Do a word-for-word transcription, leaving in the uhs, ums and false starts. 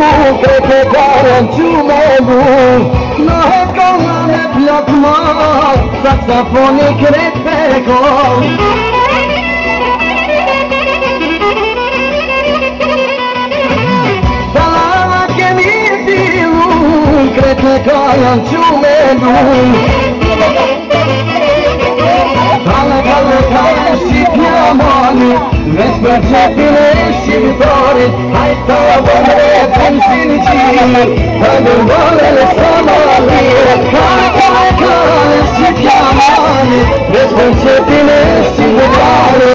cred că care în ciumelu Noi comune plăc mă Saxofonii cred pe gol Salama che mi dilu Cred că care în ciumelu Cale, cale, cale și piamane Vezi percepile și viitoare Hai să vorbim cum sinicii Dă-mi volele să mă lire Cale, cale, cale și piamane Vezi percepile și viitoare